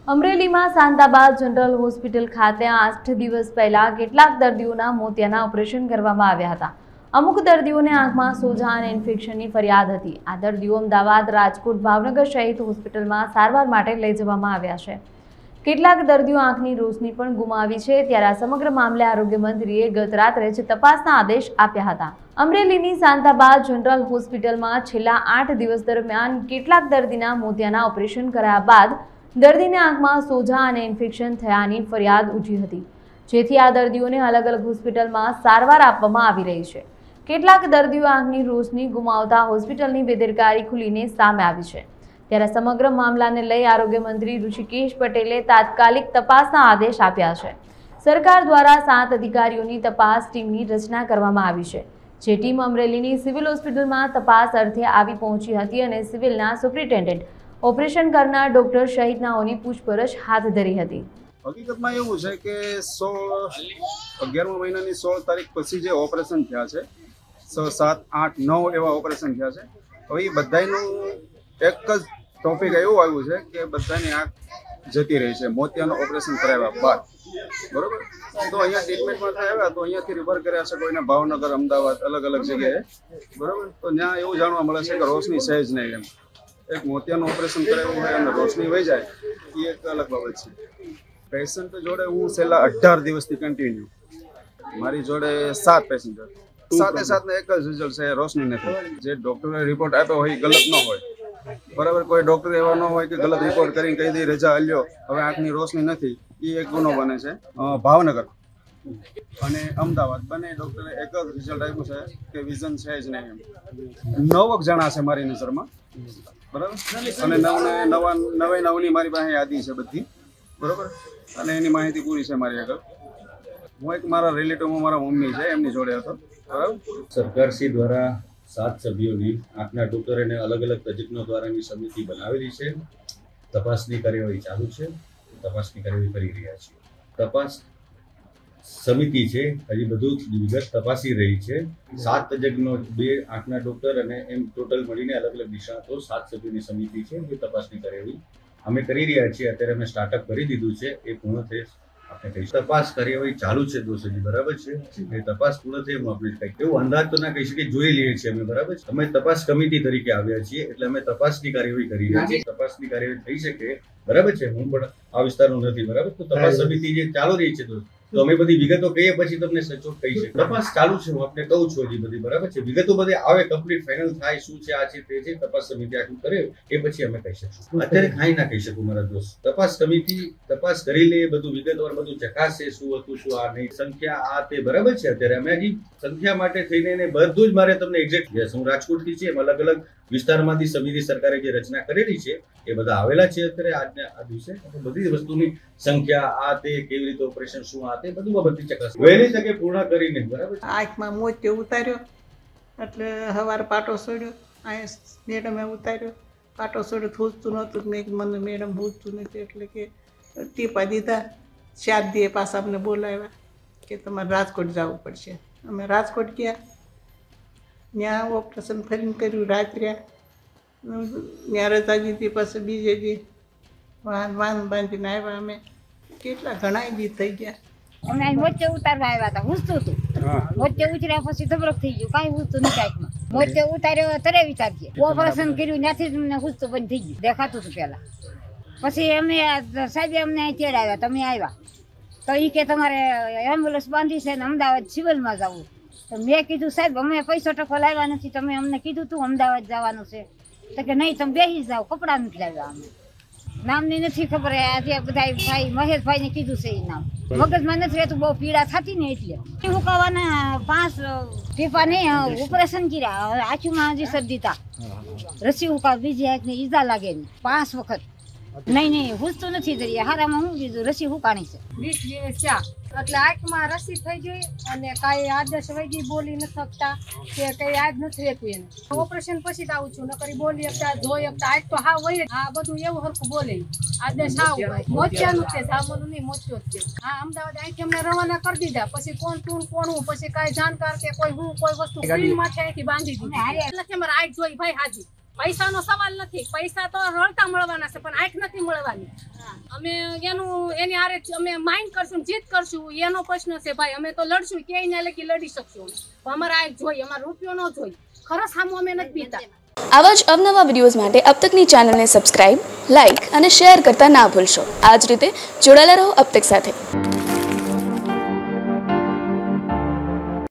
અમરેલીમાં શાંતાબાદ general hospital ખાતે 8 દિવસ પહેલા કેટલાક દર્દીઓના મોતિયાના ઓપરેશન કરવામાં આવ્યા હતા। અમુક દર્દીઓને આંખમાં સોજા અને ઇન્ફેક્શનની ફરિયાદ હતી। આ દર્દીઓ અમદાવાદ, રાજકોટ, ભાવનગર સહિત હોસ્પિટલમાં સારવાર માટે લઈ જવામાં આવ્યા છે। કેટલાક દર્દીઓ આંખની રોશની પણ ગુમાવી છે। ત્યારે આ સમગ્ર મામલે આરોગ્ય મંત્રીએ ગત રાત્રે જ તપાસના આદેશ આપ્યા હતા। અમરેલીની શાંતાબાદ જનરલ હોસ્પિટલમાં છેલ્લા 8 દિવસ દરમિયાન કેટલાક દર્દીના મોતિયાના ઓપરેશન કરાયા બાદ દર્દીને આંખમાં સોજા અને ઇન્ફેક્શન થયાની ફરિયાદ ઉઠી હતી, જેથી આ દર્દીઓને અલગ અલગ હોસ્પિટલમાં સારવાર આપવામાં આવી રહી છે। કેટલાક દર્દીઓ આંખની રોશની ગુમાવતા હોસ્પિટલની બેદરકારી ખુલીને સામે આવી છે। ત્યારે સમગ્ર મામલાને લઈ આરોગ્ય મંત્રી ઋષિકેશ પટેલે તાત્કાલિક તપાસના આદેશ આપ્યા છે। સરકાર દ્વારા 7 અધિકારીઓની તપાસ ટીમની રચના કરવામાં આવી છે, જે ટીમ અમરેલીની સિવિલ હોસ્પિટલમાં તપાસ અર્થે આવી પહોંચી હતી અને સિવિલના સુપ્રિન્ટેન્ડન્ટ, ઓપરેશન કરનાર ડોક્ટર સહિતનાઓની પૂછપરછ હાથ ધરી હતી। હકીકતમાં એવું છે કે 11મા મહિનાની 16 તારીખ પછી જે ઓપરેશન થયા છે, 6, 7, 8, 9 એવા ઓપરેશન થયા છે। હવે એ બધાનું એક જ ટોપિક એવું આવ્યું છે કે બધાની આંખ જતી રહી છે મોતિયાનું ઓપરેશન કરાવ્યા બાદ, બરોબર। તો અહીંયા ટ્રીટમેન્ટમાં આવ્યા તો અહીંયાથી રિફર કર્યા છે કોઈને ભાવનગર, અમદાવાદ, અલગ અલગ જગ્યાએ, બરોબર। તો ત્યાં એવું જાણવા મળે છે કે રોશની સહેજ નહીં, એમ એક મોતિયાનું ઓપરેશન કરાવ્યું હોય અને રોશની વહી જાય એ એક અલગ બાબત છે। પેશન્ટ જોડે હું છેલ્લા 18 દિવસથી કન્ટિન્યુ, મારી જોડે 7 પેસેન્જર, 7 ને એક જ રિઝલ્ટ છે, રોશની નથી। જે ડોક્ટરે રિપોર્ટ આપ્યો હોય એ ગલત ન હોય, બરાબર। કોઈ ડોક્ટર એવા ન હોય કે ગલત રિપોર્ટ કરીને કહી દે રજા આલ્યો હવે આંખની રોશની નથી, એ એક ગુનો બને છે। ભાવનગર અને અમદાવાદ બંને ડોક્ટરે એક જ રિઝલ્ટ આપ્યું છે કે વિઝન છે જ નહીં, એમ 9 જણા છે મારી નજરમાં, બરાબર। અને નવે મારી પાસે યાદી છે બધી, બરોબર। અને એની માહિતી પૂરી છે મારી આગળ। હું એક મારા રિલેટિવમાં મારા મમ્મી છે એમની જોડે હતો, બરાબર। સરકારશ્રી દ્વારા 7 સભ્યોની આંખના ડોક્ટર અને અલગ અલગ તજજ્ઞો દ્વારાની સમિતિ બનાવેલી છે। તપાસની કાર્યવાહી ચાલુ છે, તપાસની કાર્યવાહી કરી રહ્યા છીએ। તપાસ સમિતિ છે હજી બધું વિગત તપાસી રહી છે। 7 તજજ્ઞો, 2 આંખના ડોક્ટર અને એમ ટોટલ મળીને અલગ અલગ નિષ્ણાતો 7 સભ્યોની સમિતિ છે, એ તપાસની કાર્યવાહી અમે કરી રહ્યા છીએ। અત્યારે અમે સ્ટાર્ટઅપ કરી દીધું છે, એ પૂર્ણ થઈ આપણે કહી તપાસ કાર્યવાહી ચાલુ છે દોસ્તજી, બરાબર છે। એ તપાસ પૂર્ણ થઈ આપણે કંઈક એવું અંદાજ તો ના કહી શકીએ, જોઈ લઈએ છીએ અમે, બરાબર છે। અમે તપાસ કમિટી તરીકે આવ્યા છીએ એટલે અમે તપાસની કાર્યવાહી કરી રહ્યા છીએ। તપાસની કાર્યવાહી થઈ શકે, બરાબર છે। હું પણ આ વિસ્તારનો નથી, બરાબર। તો તપાસ સમિતિ જે ચાલુ રહી છે તો અમે બધી વિગતો કહીએ પછી તમને સચોટ કહી શકીએ। તપાસ ચાલુ છે, હું આપને કહું છું હજી બધી, બરાબર છે। વિગતો બધી આવે, કમ્પ્લીટ ફાઇનલ થાય, શું છે આ છે તે છે, તપાસ સમિતિ આખું કરે એ પછી અમે કહી શકીશું। અત્યારે કાંઈ ના કહી શકું મારા દોસ્ત। તપાસ સમિતિ તપાસ કરી લે, બધું વિગતવાર બધું ચકાસે, શું હતું શું આ નહીં, સંખ્યા આ તે, બરાબર છે। અત્યારે અમે હજી સંખ્યા માટે થઈને બધું જ મારે તમને એક્ઝેક્ટ, હું રાજકોટથી છે, અલગ અલગ વિસ્તારમાંથી સમિતિ સરકારે જે રચના કરેલી છે એ બધા આવેલા છે અત્યારે આ દિવસે। બધી વસ્તુની સંખ્યા આ તે, કેવી રીતે ઓપરેશન, શું આ તે બધું બધી ચકાસ વહેલી તકે પૂર્ણ કરીને, બરાબર છે। આંખમાં મોતિયો ઉતાર્યો એટલે સવારે પાટો છોડ્યો, અહીંયા મેડમે ઉતાર્યો, પાટો છોડ્યો, થૂજતું નહોતું, મેં મને મેડમ ભૂજતું નથી એટલે કે ટીપા દીધા। 4 દિવસ પાછા અમને બોલાવ્યા કે તમારે રાજકોટ જવું પડશે। અમે રાજકોટ ગયા, ત્યાં ઓપરેશન ફરીને કર્યું, રાત્રે ત્યાં રજા દીધી, પછી બીજે દી વાન બાંધીને આવ્યા। અમે કેટલા ઘણા દી થઈ ગયા। અમે મોચે ઉતારવા આવ્યા હતા, હુસતું હતું, મોચે ઉતર્યા પછી ધબરક થઈ ગયું, કાંઈ હુસતું નથી આંખમાં। મોચે ઉતાર્યો તરે વિચારીએ, ઓપરેશન કર્યું ત્યાંથી જ અમને હુસતું બંધ થઈ ગયું, દેખાતું હતું પહેલા। પછી અમે સાહેબે અમને તેડાવ્યા, તમે આવ્યા તો એ કે તમારે એમ્બ્યુલન્સ બાંધી છે ને અમદાવાદ સિવિલમાં જવું। તો મેં કીધું સાહેબ અમે પૈસો ટકો લાવ્યા નથી, તમે અમને કીધું તું અમદાવાદ જવાનું છે, તો કે નહીં તમે બેસી જાઓ, કપડાં નથી લાવ્યા। અમે નામની નથી ખબર, આજે બધા ભાઈ મહેશભાઈને કીધું છે એ નામ મગજમાં નથી રહેતું, બહુ પીડા થતી ને એટલે હુકાવાના 5 ટીપા નહીં ઓપરેશન કર્યા। આંખમાં હજી શરદી તા, રસી હુકા, બીજી આંખને ઈજા લાગે ને 5 વખત નહીં હુસતું નથી જરી, હારામાં હું કીધું રસી હુકાણી છે। 20 દિવસ થયા એટલે આંખમાં રસી થઈ ગઈ અને કાંઈ આદર્શ વૈગી બોલી નથી શકતા કે કઈ યાદ નથી રહેતું એને। ઓપરેશન પછી જ આવું છું, નકરી બોલી શકતા, જોઈ શકતા, આંખ તો હાવ હોય, આ બધું એવું હરખું બોલે, આદર્શ હાવ મોતિયાનું છે, સામનું નહીં મોતિયો જ છે। હા, અમદાવાદ આંખ અમને રવાના કરી દીધા, પછી કોણ તું કોણ હું, પછી કાંઈ જાણકાર કે કોઈ હું કોઈ વસ્તુ ફિલ્ડમાં છે અહીંથી બાંધી દીધી એટલે મારે આંખ જોઈ ભાઈ હાજી પૈસાનો સવાલ નથી, પૈસા તો રળતા મળવાના છે પણ આંખ નથી મળવાની. અમે એની હારે અમે માઇન્ડ કરશું, જીત કરશું, એનો પ્રશ્ન છે ભાઈ. અમે તો લડશું, ક્યાંય ના લગી લડી શકશું. અમારે આંખ જોઈએ, અમારે રૂપિયો ન જોઈએ. ખરો સામું અમે નથી પીતા. આવા જ અવનવા વિડીયોઝ માટે અબ તકની ચેનલને સબસ્ક્રાઇબ, લાઇક અને શેર કરતા ના ભૂલશો. આ જ રીતે જોડાયેલા રહો અબ તક સાથે.